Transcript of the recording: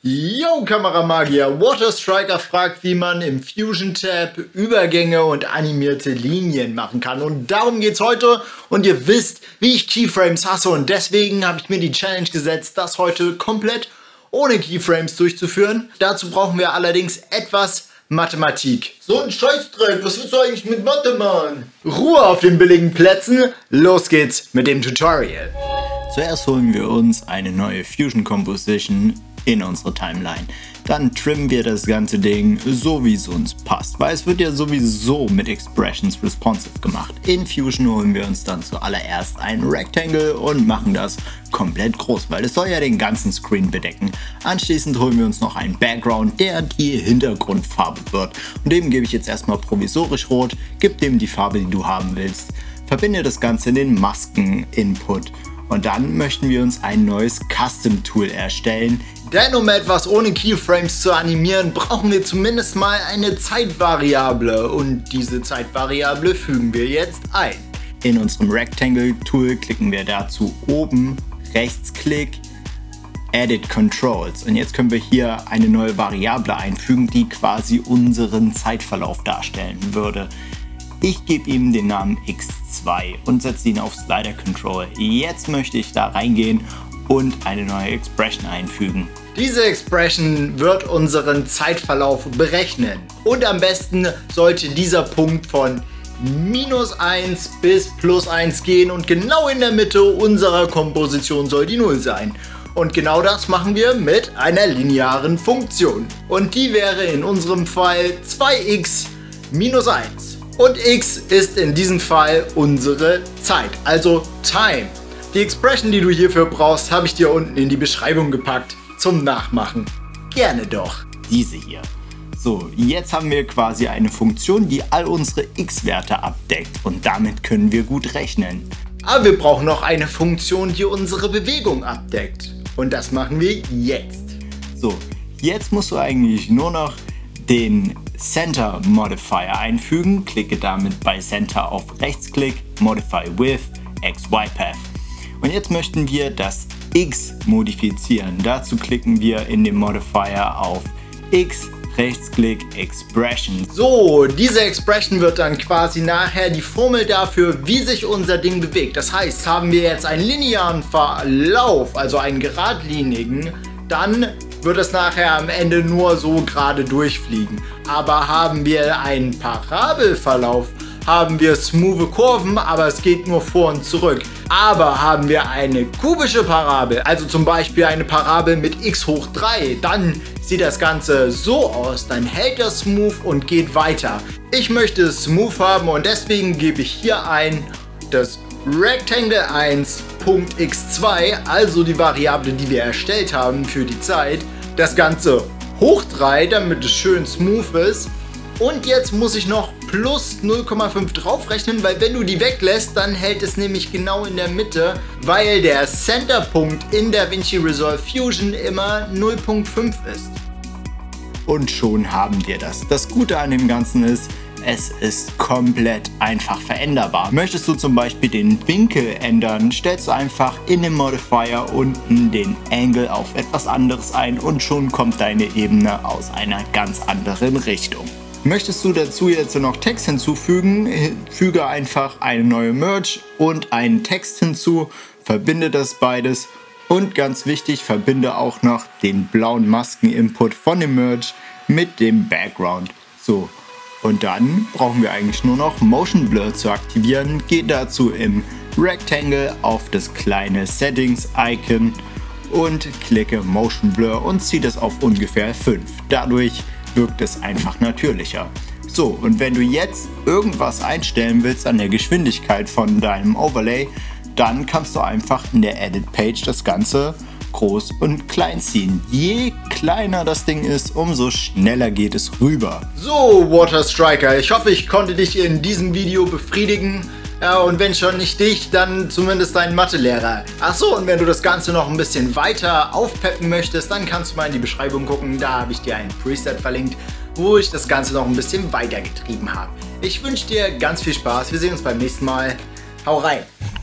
Yo Kameramagier, Water Striker fragt, wie man im Fusion Tab Übergänge und animierte Linien machen kann. Und darum geht's heute. Und ihr wisst, wie ich Keyframes hasse. Und deswegen habe ich mir die Challenge gesetzt, das heute komplett ohne Keyframes durchzuführen. Dazu brauchen wir allerdings etwas Mathematik. So ein Scheißdreck, was willst du eigentlich mit Mathe, Mann? Ruhe auf den billigen Plätzen. Los geht's mit dem Tutorial. Zuerst holen wir uns eine neue Fusion Composition in unsere Timeline. Dann trimmen wir das ganze Ding so, wie es uns passt, weil es wird ja sowieso mit Expressions responsive gemacht. In Fusion holen wir uns dann zuallererst ein Rectangle und machen das komplett groß, weil es soll ja den ganzen Screen bedecken. Anschließend holen wir uns noch einen Background, der die Hintergrundfarbe wird. Und dem gebe ich jetzt erstmal provisorisch rot, gib dem die Farbe, die du haben willst, verbinde das Ganze in den Masken-Input. Und dann möchten wir uns ein neues Custom Tool erstellen. Denn um etwas ohne Keyframes zu animieren, brauchen wir zumindest mal eine Zeitvariable. Und diese Zeitvariable fügen wir jetzt ein. In unserem Rectangle Tool klicken wir dazu oben, Rechtsklick, Edit Controls. Und jetzt können wir hier eine neue Variable einfügen, die quasi unseren Zeitverlauf darstellen würde. Ich gebe ihm den Namen x2 und setze ihn auf Slider Control. Jetzt möchte ich da reingehen und eine neue Expression einfügen. Diese Expression wird unseren Zeitverlauf berechnen. Und am besten sollte dieser Punkt von -1 bis +1 gehen und genau in der Mitte unserer Komposition soll die 0 sein. Und genau das machen wir mit einer linearen Funktion. Und die wäre in unserem Fall 2x minus 1. Und x ist in diesem Fall unsere Zeit, also Time. Die Expression, die du hierfür brauchst, habe ich dir unten in die Beschreibung gepackt zum Nachmachen. Gerne doch. Diese hier. So, jetzt haben wir quasi eine Funktion, die all unsere x-Werte abdeckt und damit können wir gut rechnen. Aber wir brauchen noch eine Funktion, die unsere Bewegung abdeckt. Und das machen wir jetzt. So, jetzt musst du eigentlich nur noch den Center Modifier einfügen, klicke damit bei Center auf Rechtsklick, Modify with XY Path. Und jetzt möchten wir das X modifizieren. Dazu klicken wir in dem Modifier auf X, Rechtsklick, Expression. So, diese Expression wird dann quasi nachher die Formel dafür, wie sich unser Ding bewegt. Das heißt, haben wir jetzt einen linearen Verlauf, also einen geradlinigen, dann wird es nachher am Ende nur so gerade durchfliegen. Aber haben wir einen Parabelverlauf, haben wir smooth Kurven, aber es geht nur vor und zurück. Aber haben wir eine kubische Parabel, also zum Beispiel eine Parabel mit x hoch 3, dann sieht das Ganze so aus, dann hält das smooth und geht weiter. Ich möchte es smooth haben und deswegen gebe ich hier ein das Rectangle 1.x2, also die Variable, die wir erstellt haben für die Zeit, das Ganze hoch 3, damit es schön smooth ist. Und jetzt muss ich noch plus 0,5 draufrechnen, weil wenn du die weglässt, dann hält es nämlich genau in der Mitte, weil der Centerpunkt in DaVinci Resolve Fusion immer 0,5 ist. Und schon haben wir das. Das Gute an dem Ganzen ist, es ist komplett einfach veränderbar. Möchtest du zum Beispiel den Winkel ändern, stellst du einfach in dem Modifier unten den Angle auf etwas anderes ein und schon kommt deine Ebene aus einer ganz anderen Richtung. Möchtest du dazu jetzt noch Text hinzufügen, füge einfach eine neue Merge und einen Text hinzu, verbinde das beides und ganz wichtig, verbinde auch noch den blauen Masken-Input von dem Merge mit dem Background. So. Und dann brauchen wir eigentlich nur noch Motion Blur zu aktivieren. Geh dazu im Rectangle auf das kleine Settings-Icon und klicke Motion Blur und ziehe das auf ungefähr 5. Dadurch wirkt es einfach natürlicher. So, und wenn du jetzt irgendwas einstellen willst an der Geschwindigkeit von deinem Overlay, dann kannst du einfach in der Edit Page das Ganze groß und klein ziehen. Je kleiner das Ding ist, umso schneller geht es rüber. So, Water Striker, ich hoffe, ich konnte dich in diesem Video befriedigen. Ja, und wenn schon nicht dich, dann zumindest deinen Mathelehrer. Achso, und wenn du das Ganze noch ein bisschen weiter aufpeppen möchtest, dann kannst du mal in die Beschreibung gucken. Da habe ich dir ein Preset verlinkt, wo ich das Ganze noch ein bisschen weiter getrieben habe. Ich wünsche dir ganz viel Spaß. Wir sehen uns beim nächsten Mal. Hau rein!